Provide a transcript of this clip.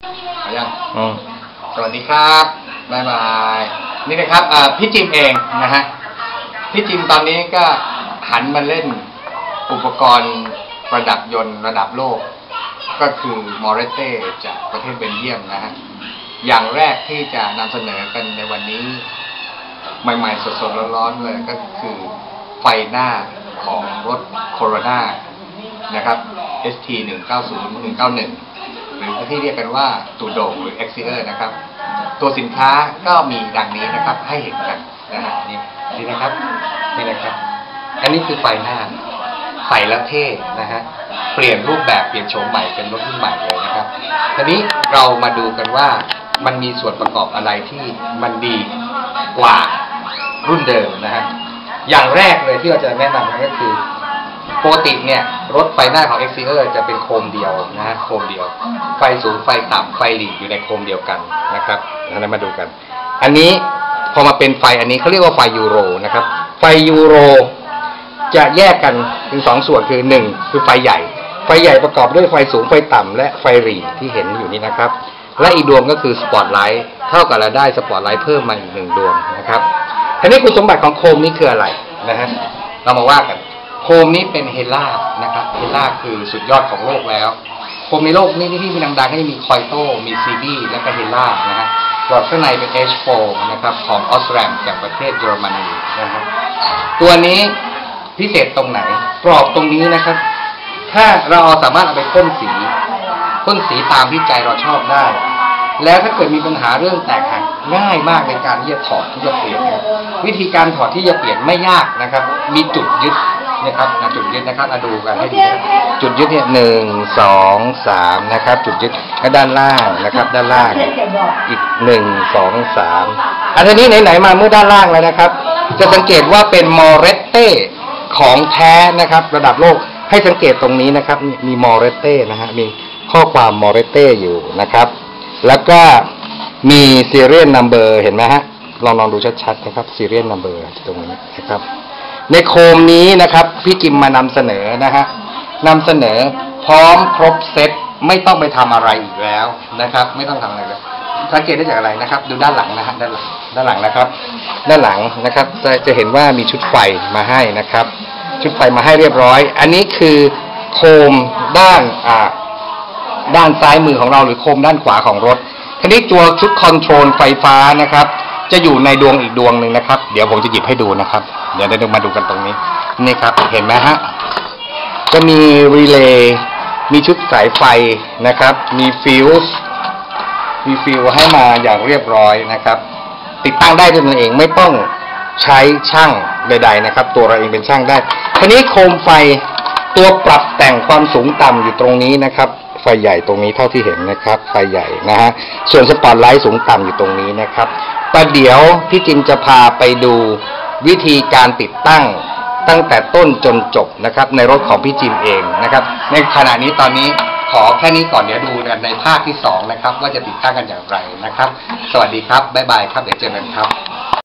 เอายังสวัสดีครับบ๊ายบายนี่นะครับพี่จิมเองนะฮะพี่จิมตอนนี้ก็หันมาเล่นอุปกรณ์ประดับยนต์ระดับโลกก็คือมอเรเต้จากประเทศเบลเยียมนะฮะอย่างแรกที่จะนำเสนอกันในวันนี้ใหม่ๆสดๆร้อนๆเลยก็คือไฟหน้าของรถโคโรนานะครับ ST 190-191 หรือที่เรียกกันว่าตูโด่งหรือ Exeer นะครับตัวสินค้าก็มีดังนี้นะครับให้เห็นกันนะฮะนี่นะครับนี่นะครับอันนี้คือไฟหน้าใส่แล้วเท่นะฮะเปลี่ยนรูปแบบเปลี่ยนโฉมใหม่เป็นรถรุ่นใหม่เลยนะครับทีนี้เรามาดูกันว่ามันมีส่วนประกอบอะไรที่มันดีกว่ารุ่นเดิมนะฮะอย่างแรกเลยที่เราจะแนะนำก็คือปกติเนี่ยรถไฟหน้าของ Exeer จะเป็นโคมเดียวนะฮะโคมเดียวไฟสูงไฟต่ำไฟหลีอยู่ในโคมเดียวกันนะครับเรามาดูกันอันนี้พอมาเป็นไฟอันนี้เขาเรียกว่าไฟยูโรนะครับไฟยูโรจะแยกกันเป็น2ส่วนคือ1คือไฟใหญ่ประกอบด้วยไฟสูงไฟต่ำและไฟหลีที่เห็นอยู่นี้นะครับและอีกดวงก็คือสปอตไลท์เท่ากับเราได้สปอตไลท์เพิ่มมาอีก1ดวงนะครับทีนี้คุณสมบัติของโคมนี้คืออะไรนะฮะเรามาว่ากันโคมนี้เป็นเฮล่านะครับเฮล่าคือสุดยอดของโลกแล้วโคมในโลกนี้ที่มีดังๆก็จะมีคอยโตมีซีบีและก็เฮล่านะฮะหลอดข้างในเป็น H4 นะครับของออสแรมจากประเทศเยอรมนีนะครับตัวนี้พิเศษตรงไหนกรอบตรงนี้นะครับถ้าเราสามารถเอาไปพ่นสีตามที่ใจเราชอบได้แล้วถ้าเกิดมีปัญหาเรื่องแตกหักง่ายมากในการที่จะถอดที่จะเปลี่ยนนะครับวิธีการถอดที่จะเปลี่ยนไม่ยากนะครับมีจุดยึดนะครับจุดยึดนะครับมาดูกันให้ดีจุดยึดเนี่ย1 2 3นะครับจุดยึดก็ด้านล่างนะครับด้านล่างอีก1 2 3อันนี้ไหนๆมาเมื่อด้านล่างแล้วนะครับจะสังเกตว่าเป็นมอเรเต้ของแท้นะครับระดับโลกให้สังเกตตรงนี้นะครับมีมอเรเต้นะฮะมีข้อความมอเรเต้อยู่นะครับแล้วก็มี serial number เห็นไหมฮะลองดูชัดๆนะครับ serial number ตรงนี้นะครับในโคมนี้นะครับพี่จิมมานำเสนอนะฮะนำเสนอพร้อมครบเซตไม่ต้องไปทำอะไรอีกแล้วนะครับไม่ต้องทำอะไรเลยสังเกตได้จากอะไรนะครับดูด้านหลังนะฮะด้านหลังนะครับด้านหลังนะครับจะเห็นว่ามีชุดไฟมาให้นะครับชุดไฟมาให้เรียบร้อยอันนี้คือโคมด้านซ้ายมือของเราหรือโคมด้านขวาของรถทีนี้ตัวชุดคอนโทรลไฟฟ้านะครับจะอยู่ในดวงอีกดวงหนึ่งนะครับเดี๋ยวผมจะหยิบให้ดูนะครับเดี๋ยวเรามาดูกันตรงนี้นี่ครับเห็นไหมฮะจะมีรีเลย์มีชุดสายไฟนะครับมีฟิวให้มาอย่างเรียบร้อยนะครับติดตั้งได้ด้วยตัวเองไม่ต้องใช้ช่างใดๆนะครับตัวเราเองเป็นช่างได้ทีนี้โคมไฟตัวปรับแต่งความสูงต่ำอยู่ตรงนี้นะครับไฟใหญ่ตรงนี้เท่าที่เห็นนะครับไฟใหญ่นะฮะส่วนสปอตไลท์สูงต่ำอยู่ตรงนี้นะครับประเดี๋ยวพี่จิมจะพาไปดูวิธีการติดตั้งแต่ต้นจนจบนะครับในรถของพี่จิมเองนะครับในขณะนี้ตอนนี้ขอแค่นี้ก่อนเดี๋ยวดูกันในภาคที่2นะครับว่าจะติดตั้งกันอย่างไรนะครับสวัสดีครับบ๊ายบายครับเดี๋ยวเจอกันครับ